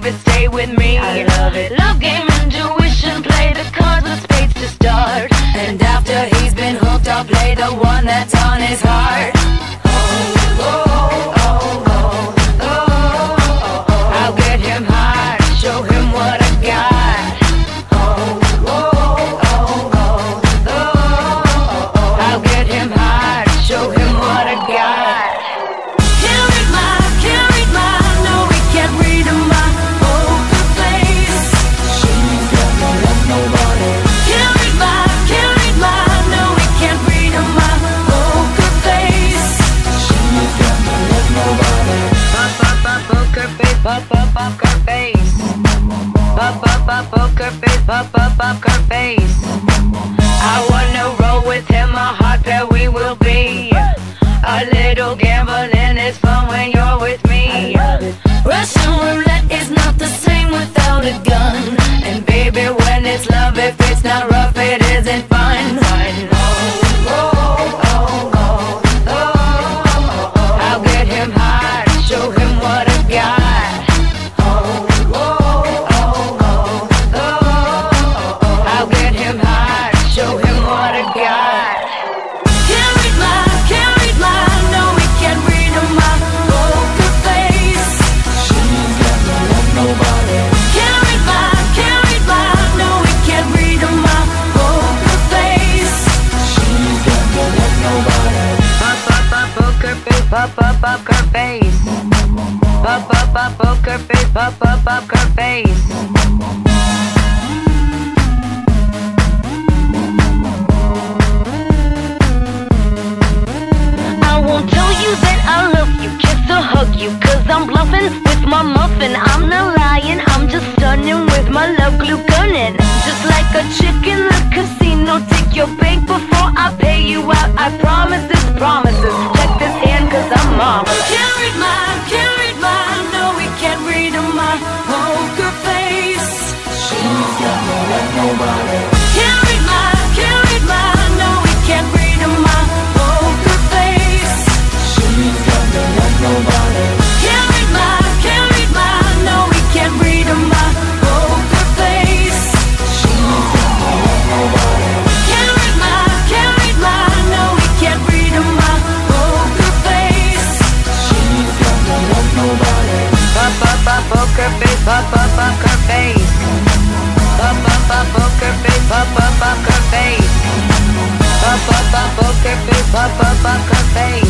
it, stay with me. I love it. Love game, intuition, play the cards with spades to start. And after he's been hooked, I'll play the one that's on his heart. Oh, oh, oh, oh, oh, oh, oh. I'll get him high, show him what I got. Oh, oh, oh, oh, oh, oh, oh. I'll get him high, show him what I got. Poker face, poker face, poker face. I wanna roll with him, a hot pair we will be. A little gambling is fun when you're with me. Russian roulette is not the same without a gun. And baby, when it's love, if it's not rough, it isn't fun. Oh, oh, oh, oh, oh, oh, oh. I'll get him high, show him what I got. Poker face, poker face, poker face. I won't tell you that I love you, kiss or hug you, 'cause I'm bluffing with my muffin. I'm not lying, I'm just stunning with my love glue gunning. Just like a chick in the casino, take your bank before I pay you out. I promise this promises. Check this hand, 'cause I'm marvelous. Can't read mine, no, we can't read my poker face. She's got no like nobody. Can't read mine, no, we can't read my poker face. She's got no like nobody. Can't read mine, no, we can't read my poker face. She's got no like nobody. Can't read mine, no, we can't read my poker face. She's got no like nobody. Poker face, poker face. Poker face, poker face. Poker face, poker face.